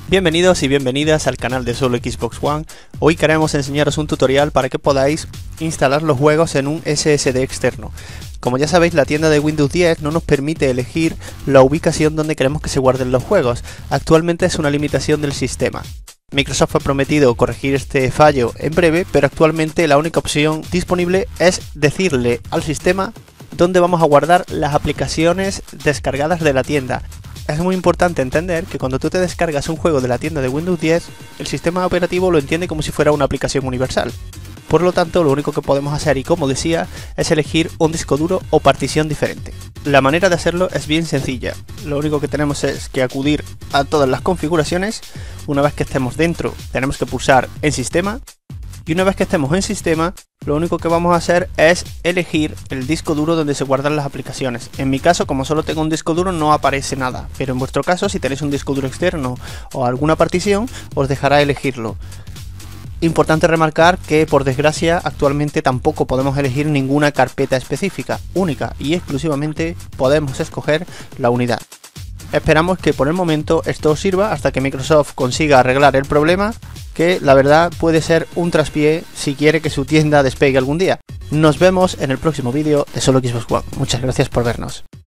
Bienvenidos y bienvenidas al canal de Solo Xbox One. Hoy queremos enseñaros un tutorial para que podáis instalar los juegos en un SSD externo. Como ya sabéis, la tienda de Windows 10 no nos permite elegir la ubicación donde queremos que se guarden los juegos. Actualmente es una limitación del sistema. Microsoft ha prometido corregir este fallo en breve, pero actualmente la única opción disponible es decirle al sistema dónde vamos a guardar las aplicaciones descargadas de la tienda. Es muy importante entender que cuando tú te descargas un juego de la tienda de Windows 10, el sistema operativo lo entiende como si fuera una aplicación universal. Por lo tanto, lo único que podemos hacer, y como decía, es elegir un disco duro o partición diferente. La manera de hacerlo es bien sencilla. Lo único que tenemos es que acudir a todas las configuraciones. Una vez que estemos dentro, tenemos que pulsar en Sistema. Y una vez que estemos en Sistema, lo único que vamos a hacer es elegir el disco duro donde se guardan las aplicaciones. En mi caso, como solo tengo un disco duro, no aparece nada, pero en vuestro caso, si tenéis un disco duro externo o alguna partición, os dejará elegirlo. Importante remarcar que, por desgracia, actualmente tampoco podemos elegir ninguna carpeta específica. Única y exclusivamente podemos escoger la unidad. Esperamos que por el momento esto os sirva hasta que Microsoft consiga arreglar el problema, que la verdad puede ser un traspié si quiere que su tienda despegue algún día. Nos vemos en el próximo vídeo de Solo Xbox One. Muchas gracias por vernos.